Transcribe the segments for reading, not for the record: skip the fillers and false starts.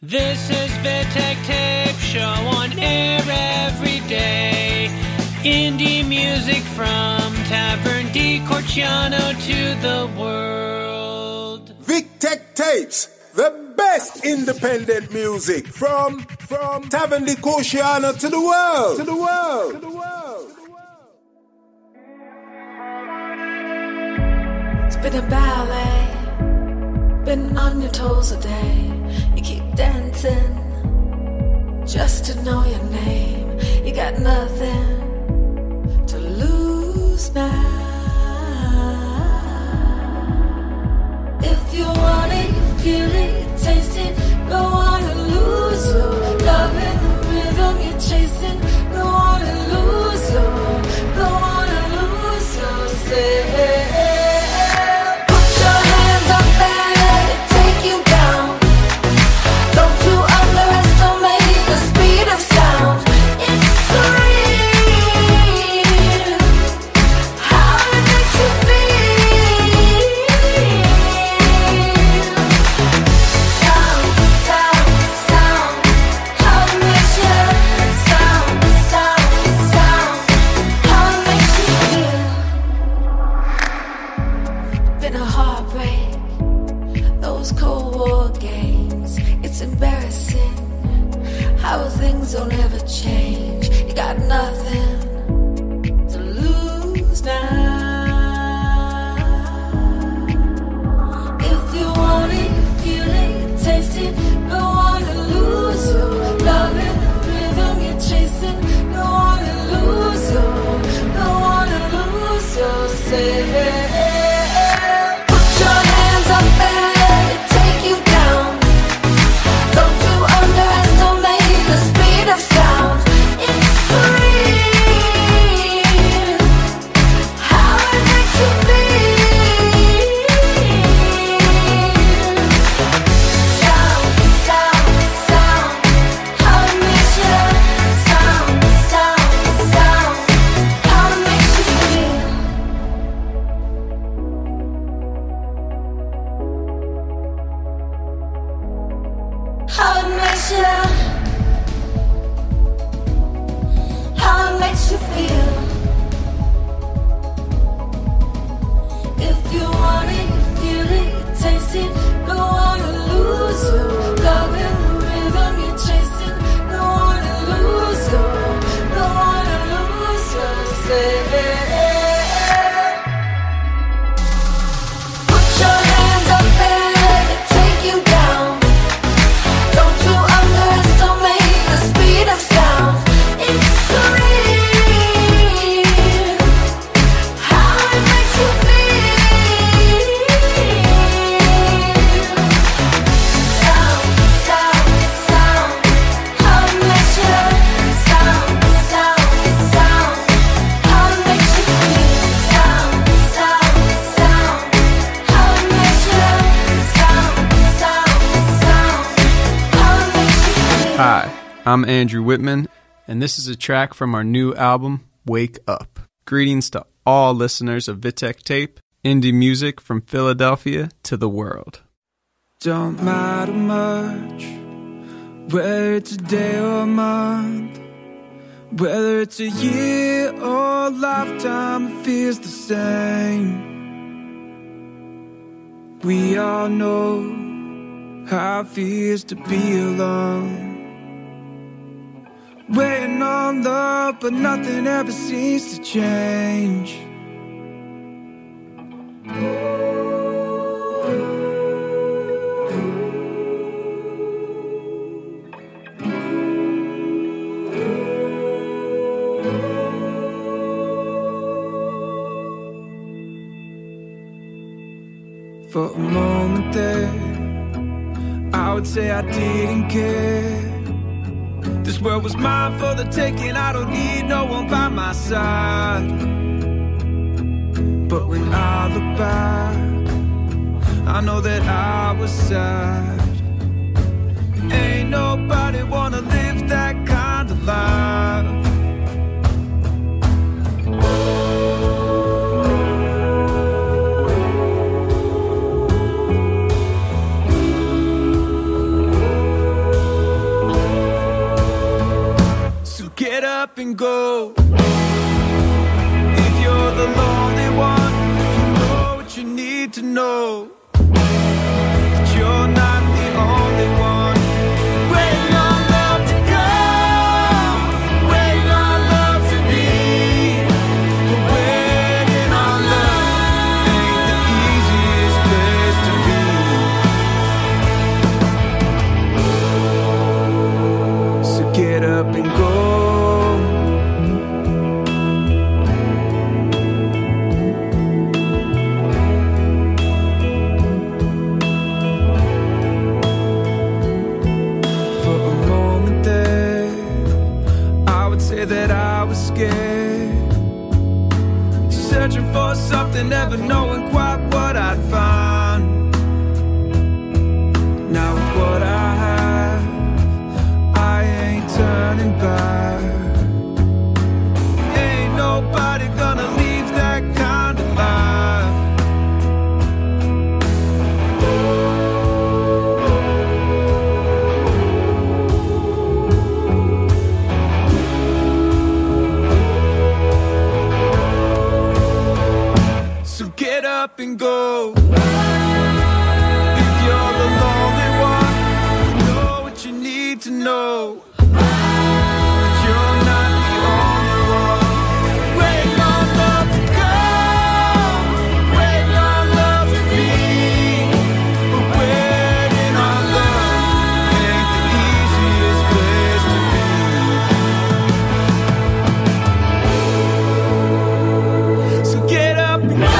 This is Vitek Tape Show on air every day. Indie music from Tavern di Corciano to the world. Vitek Tapes, the best independent music from Tavern di Corciano to the world. To the world. To the world. It's been a ballet, been on your toes a day. You keep dancing just to know your name. You got nothing to lose now. If you want it, you feel it, you taste it. Don't wanna lose your love in the rhythm you're chasing. Don't wanna lose your, don't wanna lose yourself. Don't ever change. You got nothing to lose now. If you want it, you feel it, you taste it. Don't wanna lose your love in the rhythm you're chasing. Don't wanna lose your, don't wanna lose yourself. Put your hands up and let it take you down. Don't you underestimate the speed of sound. It's free. How it makes you feel. Sound, sound, sound. How it makes you sound, sound, sound. How it makes you feel. How it makes you. How it makes you feel. If you want it, you feel it, you taste it. Don't wanna lose your love in the rhythm you're chasing. Don't wanna lose your, don't wanna lose yourself. Put your hands up and let it take you down. Don't you underestimate the speed of sound. It's free. How it makes you feel. Sound, sound, sound. How it makes you sound, sound, sound. How it makes you feel. Sound, sound, sound. How it makes you sound, sound, sound. How it makes you feel. Hi, I'm Andrew Whitman, and this is a track from our new album, Wake Up. Greetings to all listeners of Vitek Tape, indie music from Philadelphia to the world. Don't matter much whether it's a day or a month, whether it's a year or a lifetime, it feels the same. We all know how it feels to be alone, waiting on love, but nothing ever seems to change. For a moment there, I would say I didn't care. This world was mine for the taking. I don't need no one by my side. But when I look back, I know that I was sad. Ain't nobody wanna live that kind of life. up and go. If you're the lonely one, you know what you need to know. That you're not the only one. Waiting on love to come, waiting on love to be. But waiting on love ain't the easiest place to be. So get up and go. That I was scared, searching for something, never knowing quite what I'd find. Now with what I have, I ain't turning back. Ain't nobody gonna leave that kind of life. Get up and go. If you're the lonely one, you know what you need to know. That you're not the only one. Waiting on love to come, waiting on love to be. But waiting on love ain't the easiest place to be. So get up and go.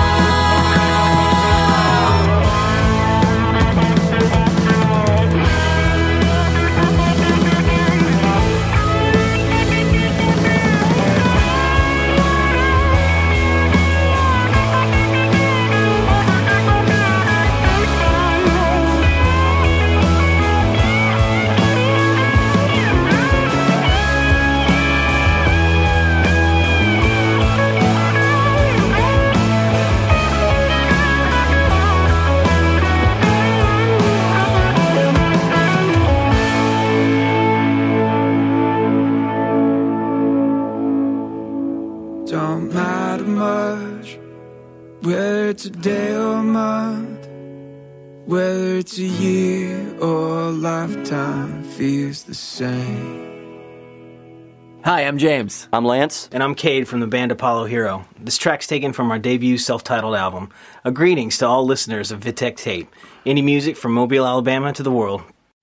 Don't matter much whether it's a day or a month, whether it's a year or a lifetime, feels the same. Hi, I'm James. I'm Lance. And I'm Cade from the band Apollo Hero. This track's taken from our debut self-titled album. A greetings to all listeners of Vitek Tape. Indie music from Mobile, Alabama to the world.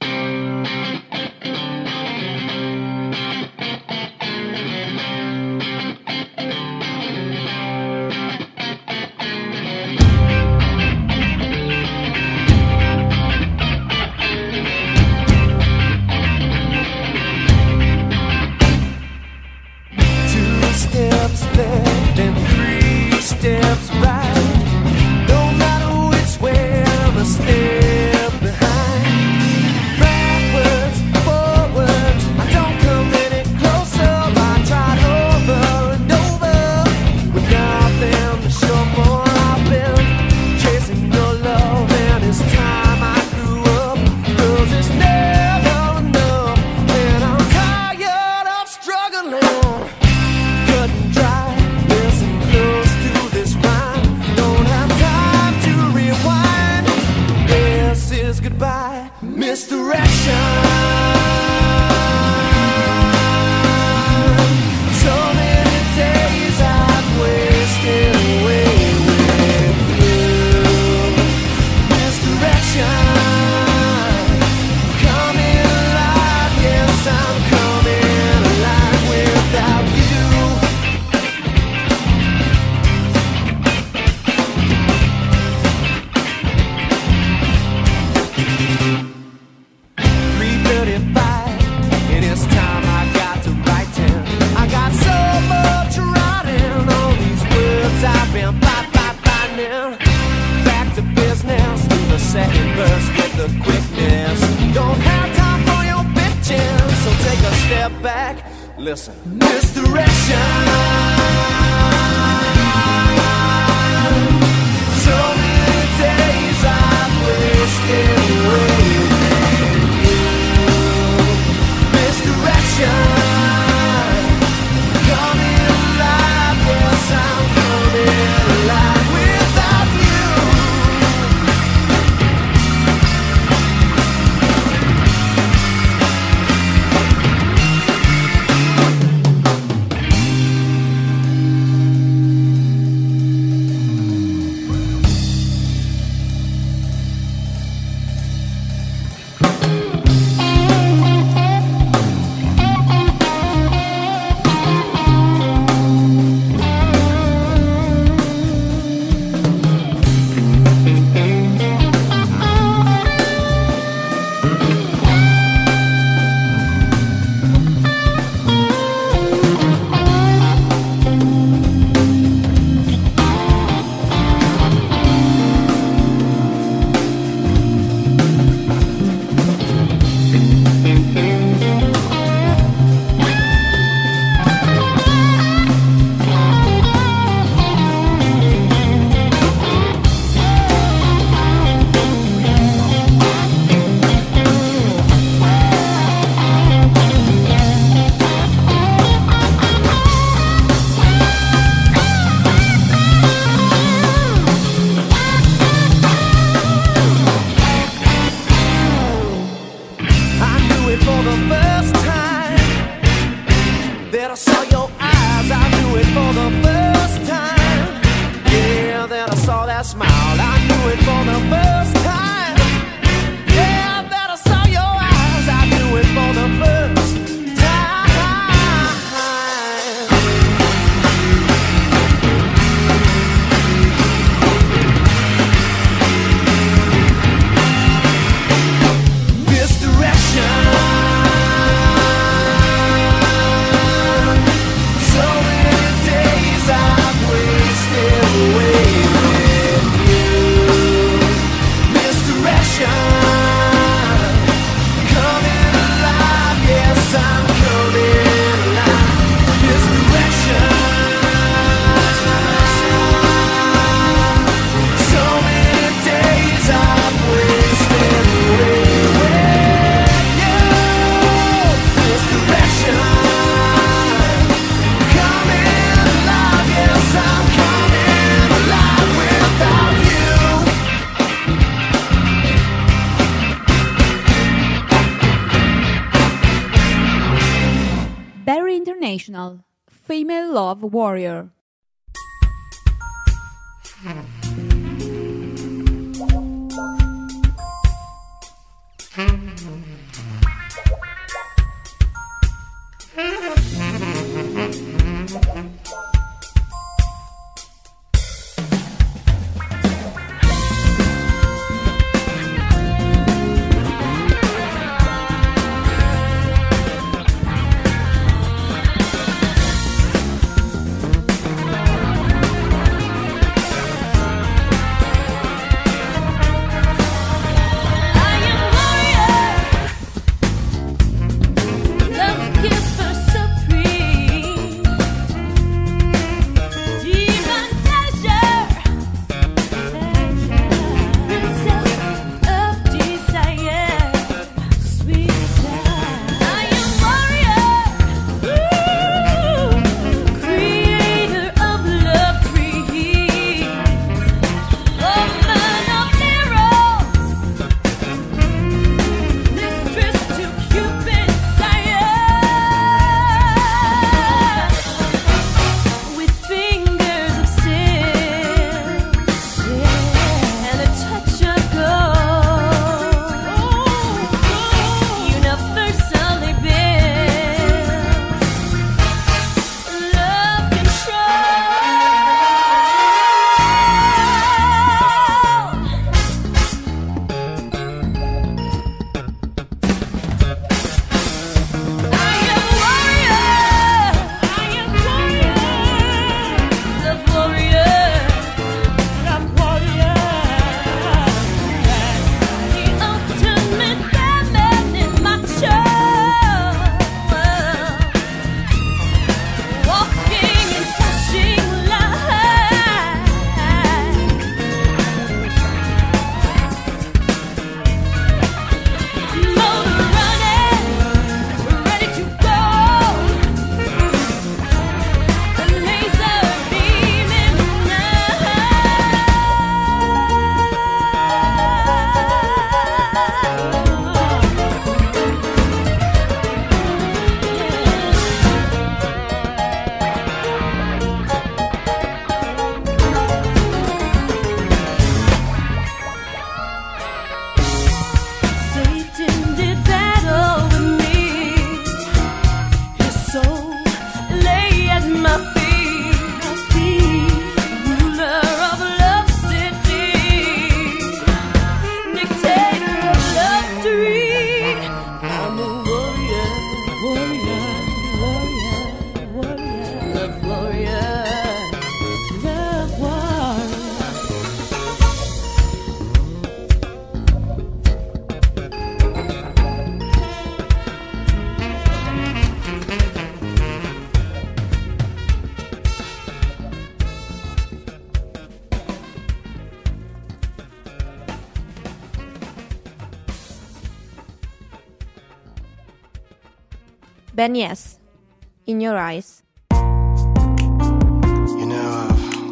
Steps left and 3 steps right. No matter which way, I'm a step behind. Backwards, forwards, I don't come any closer. I tried over and over with nothing to show for. I've been chasing your love, and it's time I grew up. 'Cause it's never enough, and I'm tired of struggling. Goodbye, misdirection. So many days I've wasted away with you. Misdirection. Coming alive, yes, I'm coming alive without you. Second verse with the quickness. Don't have time for your bitching, so take a step back. Listen, misdirection. So many days I've wasted away with you. Misdirection. the first time that I saw your eyes, I knew it for the first time. Yeah, then I saw that smile, I knew it for the first time. Yeah, that I saw your eyes, I knew it for the first time. Female Love Warrior. Ben Yes, In Your Eyes. You know,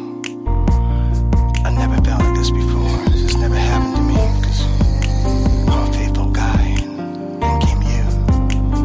I never felt like this before. This has never happened to me because I'm a faithful guy, and then came you.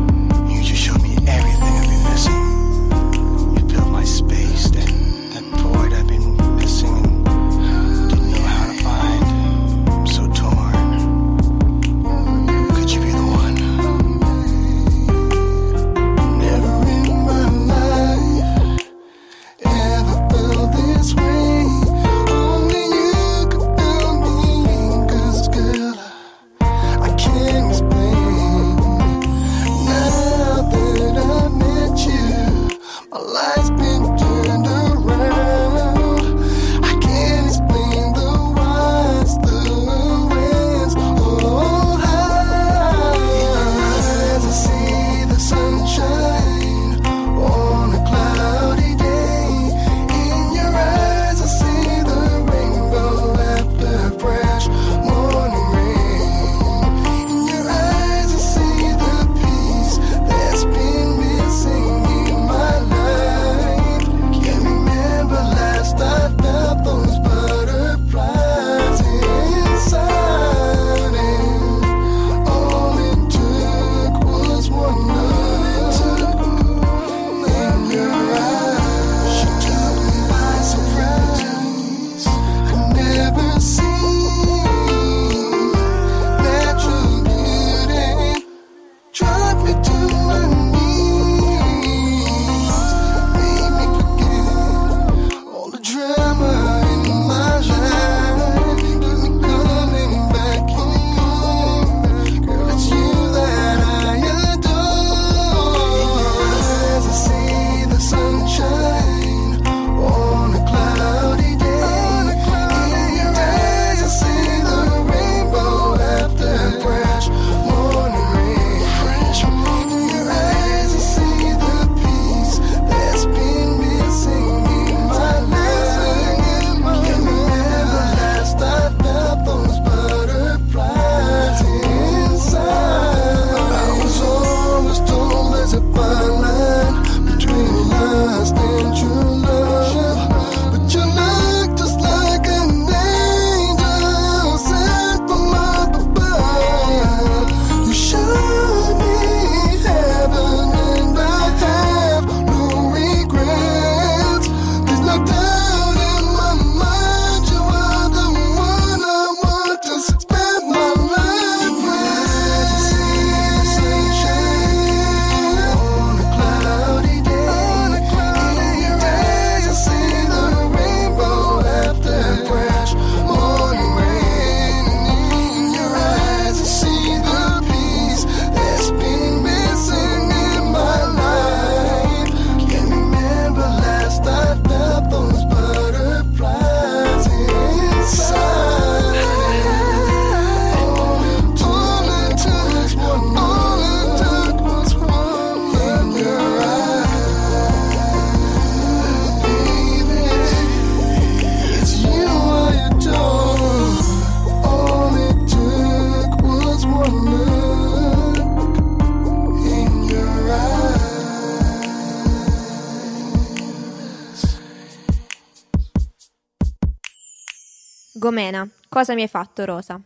Gomena, cosa mi hai fatto, Rosa?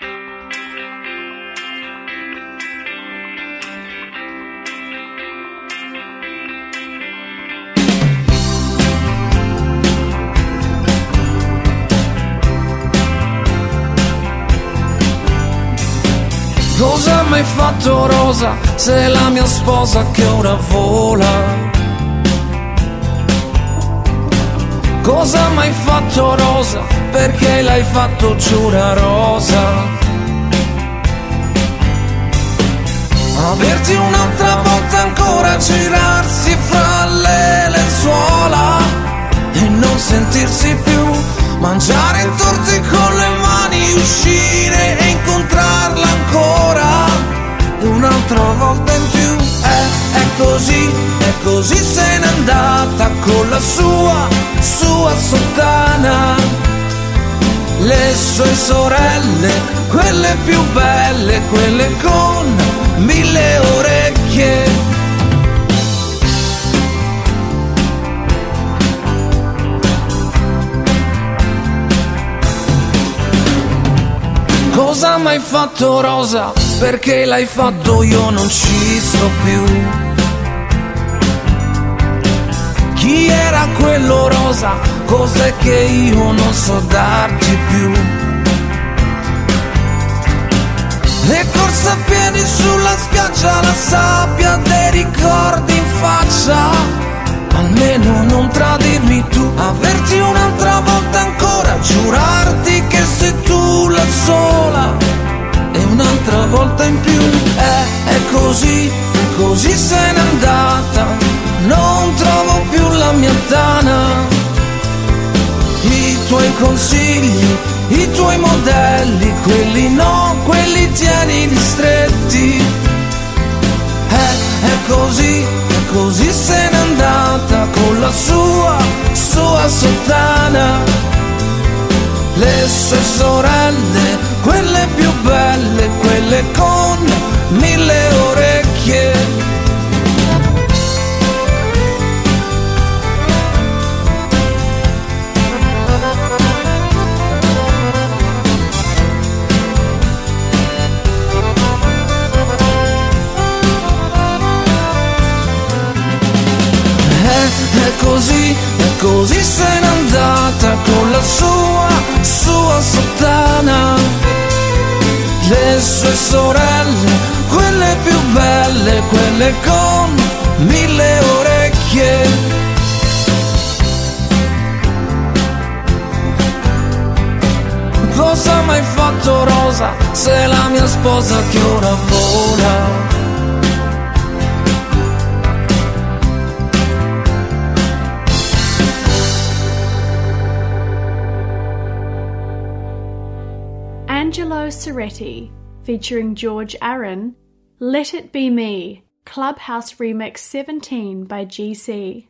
Cosa mi hai fatto, Rosa? Sei la mia sposa che ora vola. Cosa mi hai fatto, Rosa? Perché l'hai fatto giura, Rosa? Averti un'altra volta ancora, girarsi fra le lenzuola e non sentirsi più, mangiare i torti con le mani, uscire e incontrarla ancora e un'altra volta in più. È così se n'è andata con la sua sottana. Le sue sorelle, quelle più belle, quelle con 1000 orecchie. Cosa mi hai fatto, Rosa? Perché l'hai fatto, io non ci sto più. Chi era quello, Rosa? Cos'è che io non so darti più? Le corse a piedi sulla spiaggia, la sabbia dei ricordi in faccia. Almeno non tradirmi tu, averti un'altra volta ancora, giurarti che sei tu la sola e un'altra volta in più. È così se n'è andata, non trovo più la mia tana. I tuoi consigli, i tuoi modelli, quelli no, quelli tienili stretti. È così se n'è andata con la sua sottana. Le sue sorelle, quelle più belle, quelle con 1000 orecchie. È così se n'è andata con la sua sottana. Le sue sorelle, quelle più belle, quelle con 1000 orecchie. Cosa mi hai fatto, Rosa? Sei la mia sposa che ora vola. Angelo Ceretti, featuring George Aaron, Let It Be Me, Clubhouse Remix 17 by GC.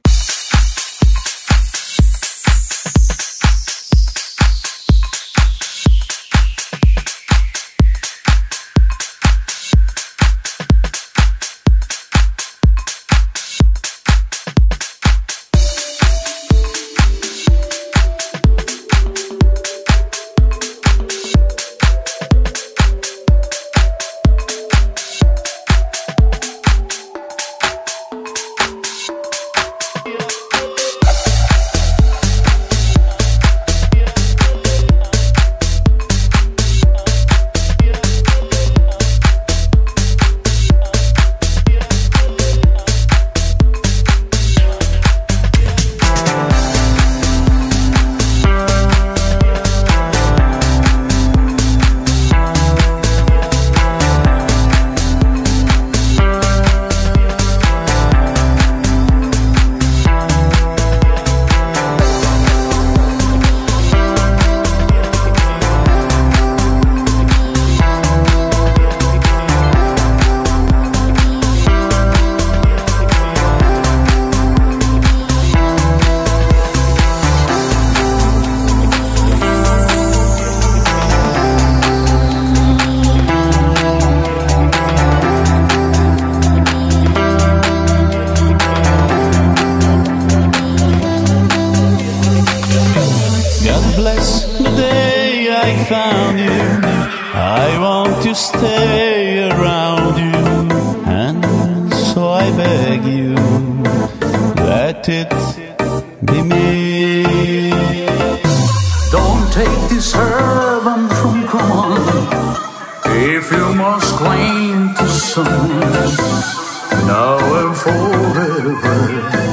let it be me. Don't take this heaven from common. If you must claim to someone, now and forever,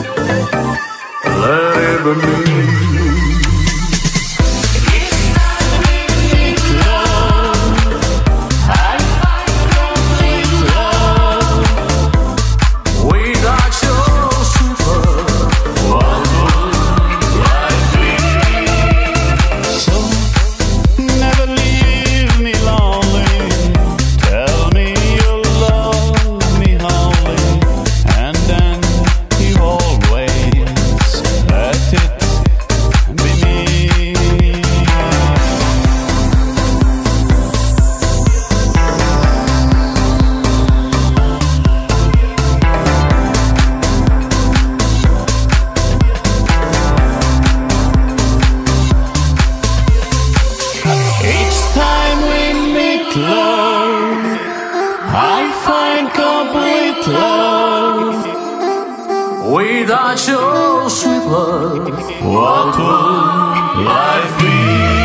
let it be me. Without your sweet love, what would life be?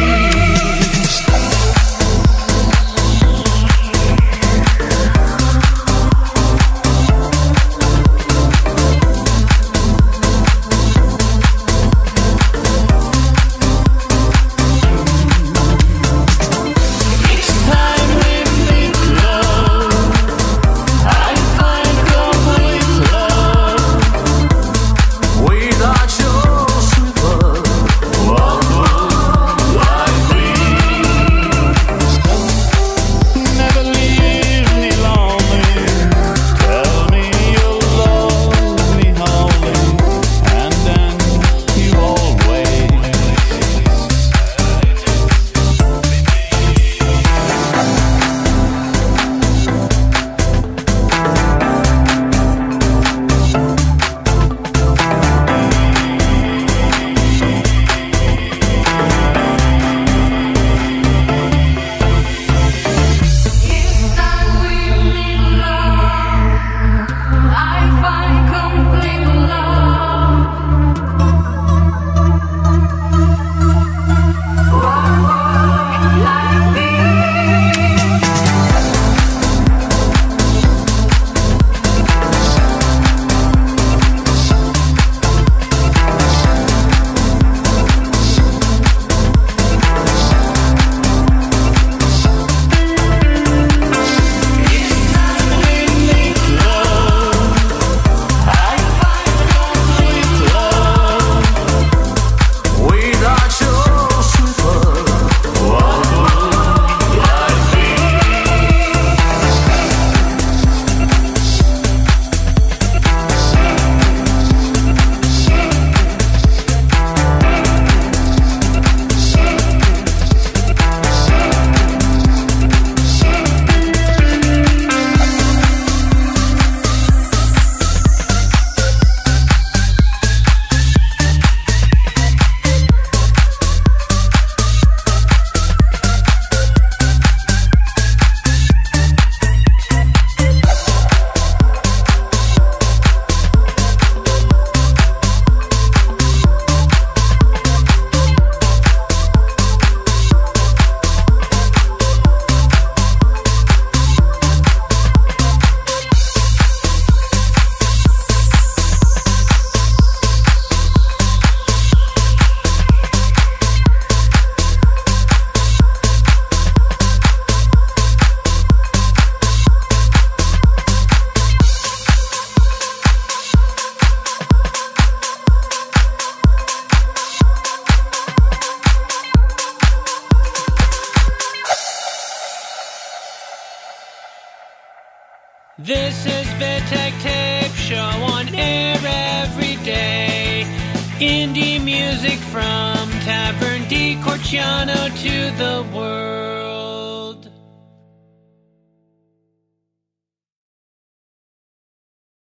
This is Vitek Tape Show on air every day. Indie music from Tavern di Corciano to the world.